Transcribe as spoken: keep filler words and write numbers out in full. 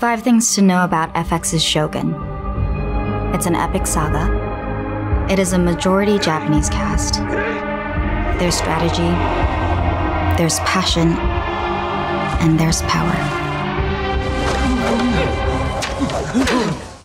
Five things to know about F X's Shogun. It's an epic saga. It is a majority Japanese cast. There's strategy, there's passion, and there's power.